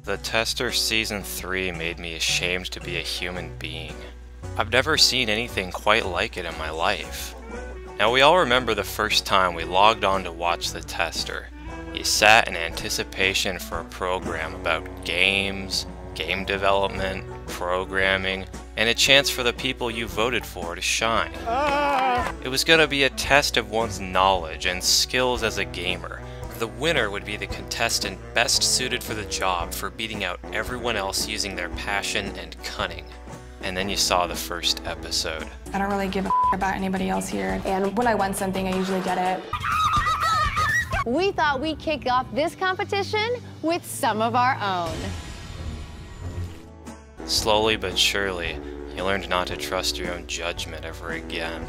The Tester Season 3 made me ashamed to be a human being. I've never seen anything quite like it in my life. Now we all remember the first time we logged on to watch The Tester. You sat in anticipation for a program about games, game development, programming, and a chance for the people you voted for to shine. It was going to be a test of one's knowledge and skills as a gamer. The winner would be the contestant best suited for the job for beating out everyone else using their passion and cunning. And then you saw the first episode. I don't really give a about anybody else here, and when I want something, I usually get it. We thought we'd kick off this competition with some of our own. Slowly but surely, you learned not to trust your own judgment ever again.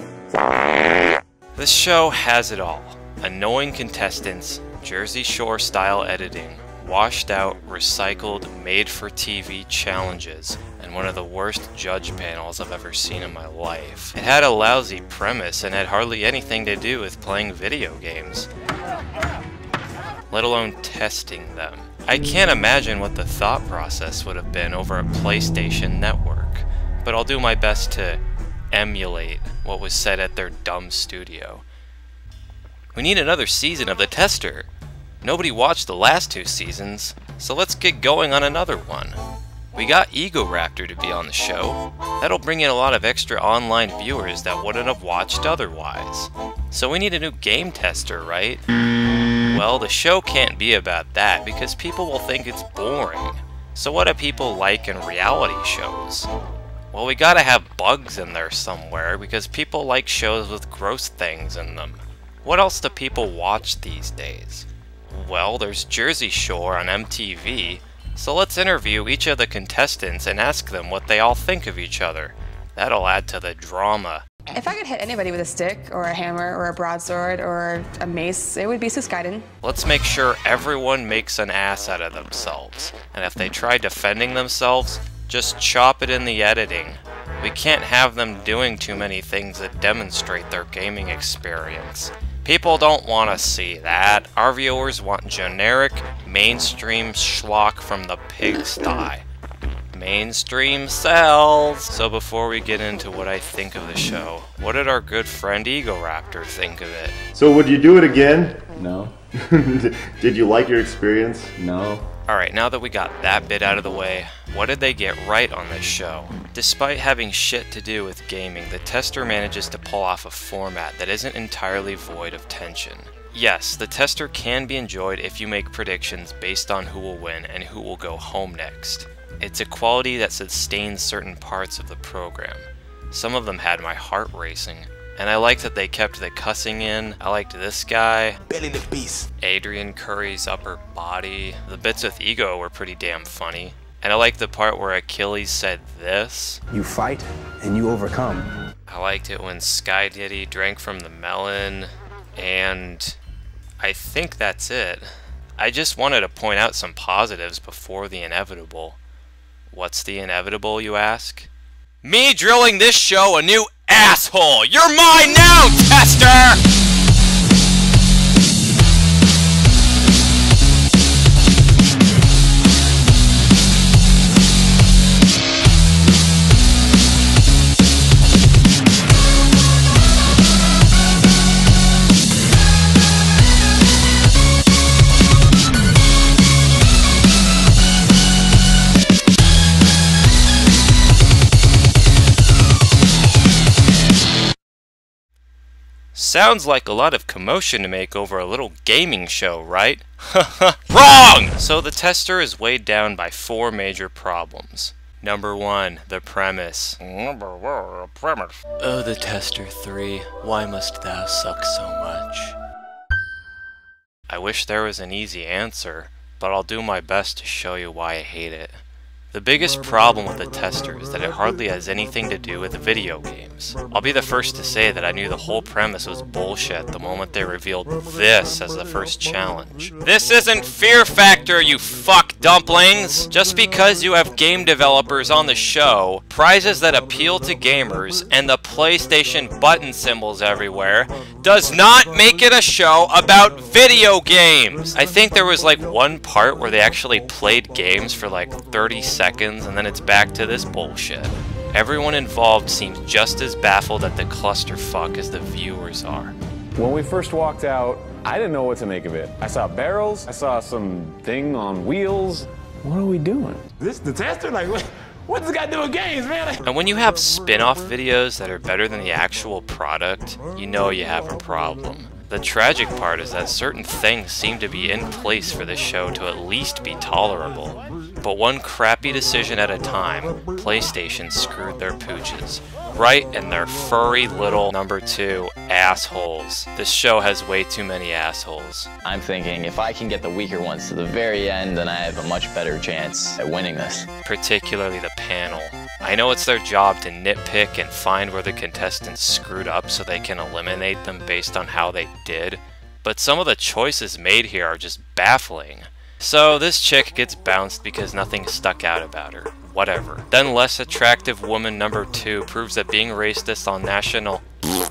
This show has it all. Annoying contestants, Jersey Shore style editing, washed out, recycled, made-for-TV challenges, and one of the worst judge panels I've ever seen in my life. It had a lousy premise and had hardly anything to do with playing video games, let alone testing them. I can't imagine what the thought process would have been over a PlayStation Network, but I'll do my best to emulate what was said at their dumb studio. We need another season of The Tester. Nobody watched the last 2 seasons, so let's get going on another one. We got Egoraptor to be on the show. That'll bring in a lot of extra online viewers that wouldn't have watched otherwise. So we need a new game tester, right? Well, the show can't be about that because people will think it's boring. So what do people like in reality shows? Well, we gotta have bugs in there somewhere because people like shows with gross things in them. What else do people watch these days? Well, there's Jersey Shore on MTV, so let's interview each of the contestants and ask them what they all think of each other. That'll add to the drama. If I could hit anybody with a stick, or a hammer, or a broadsword, or a mace, it would be Suskaiden. Let's make sure everyone makes an ass out of themselves, and if they try defending themselves, just chop it in the editing. We can't have them doing too many things that demonstrate their gaming experience. People don't want to see that. Our viewers want generic, mainstream schlock from the pigsty. Mainstream sells! So before we get into what I think of the show, what did our good friend Egoraptor think of it? So would you do it again? No. Did you like your experience? No. Alright, now that we got that bit out of the way, what did they get right on this show? Despite having shit to do with gaming, the Tester manages to pull off a format that isn't entirely void of tension. Yes, the Tester can be enjoyed if you make predictions based on who will win and who will go home next. It's a quality that sustains certain parts of the program. Some of them had my heart racing, and I liked that they kept the cussing in. I liked this guy, Belly the Beast, Adrian Curry's upper body. The bits with Ego were pretty damn funny. And I liked the part where Achilles said this. You fight and you overcome. I liked it when Sky Diddy drank from the melon, and I think that's it. I just wanted to point out some positives before the inevitable. What's the inevitable, you ask? Me drilling this show a new asshole! You're mine now, Tester! Sounds like a lot of commotion to make over a little gaming show, right? Wrong! So the Tester is weighed down by 4 major problems. Number 1, the premise. Oh, the Tester 3, why must thou suck so much? I wish there was an easy answer, but I'll do my best to show you why I hate it. The biggest problem with the Tester is that it hardly has anything to do with video games. games. I'll be the first to say that I knew the whole premise was bullshit the moment they revealed this as the first challenge. This isn't Fear Factor, you fuck dumplings! Just because you have game developers on the show, prizes that appeal to gamers, and the PlayStation button symbols everywhere, does not make it a show about video games! I think there was like one part where they actually played games for like 30 seconds and then it's back to this bullshit. Everyone involved seems just as baffled at the clusterfuck as the viewers are. When we first walked out, I didn't know what to make of it. I saw barrels, I saw some thing on wheels. What are we doing? This the tester? Like, what's this got to do with games, man? And when you have spin-off videos that are better than the actual product, you know you have a problem. The tragic part is that certain things seem to be in place for this show to at least be tolerable. But one crappy decision at a time, PlayStation screwed their pooches. Right in their furry little number 2 assholes. This show has way too many assholes. I'm thinking if I can get the weaker ones to the very end, then I have a much better chance at winning this. Particularly the panel. I know it's their job to nitpick and find where the contestants screwed up so they can eliminate them based on how they did, but some of the choices made here are just baffling. So this chick gets bounced because nothing stuck out about her. Whatever. Then less attractive woman number 2 proves that being racist on national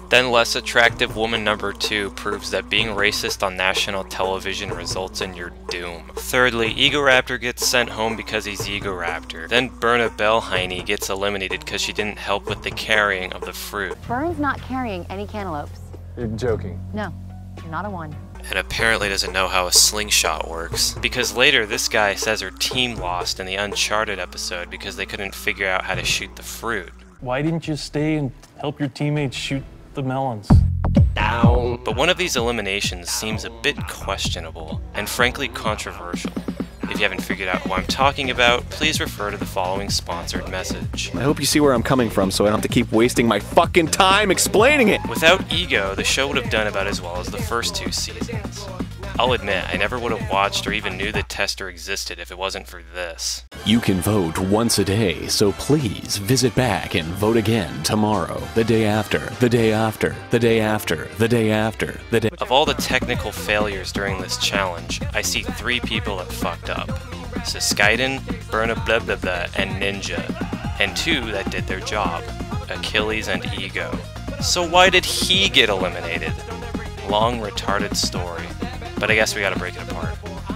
television results in your doom. Thirdly, Egoraptor gets sent home because he's Egoraptor. Then Berna Belheine gets eliminated because she didn't help with the carrying of the fruit. Burn's not carrying any cantaloupes. You're joking. No, not a one. And apparently doesn't know how a slingshot works. Because later, this guy says her team lost in the Uncharted episode because they couldn't figure out how to shoot the fruit. Why didn't you stay and help your teammates shoot the melons? Down. But one of these eliminations seems a bit questionable, and frankly controversial. If you haven't figured out who I'm talking about, please refer to the following sponsored message. I hope you see where I'm coming from so I don't have to keep wasting my fucking time explaining it! Without Ego, the show would have done about as well as the first 2 seasons. I'll admit, I never would have watched or even knew the tester existed if it wasn't for this. You can vote once a day, so please visit back and vote again tomorrow, the day after, the day after, the day after, the day after, the day. Of all the technical failures during this challenge, I see 3 people that fucked up. Skyden, Berna blah blah blah, and Ninja. And 2 that did their job, Achilles and Ego. So why did he get eliminated? Long retarded story. But I guess we gotta break it apart.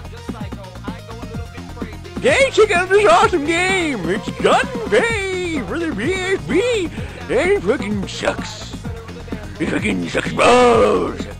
Hey, check out this awesome game! It's Gun Pay for the PSP! And it fucking sucks! It fucking sucks balls!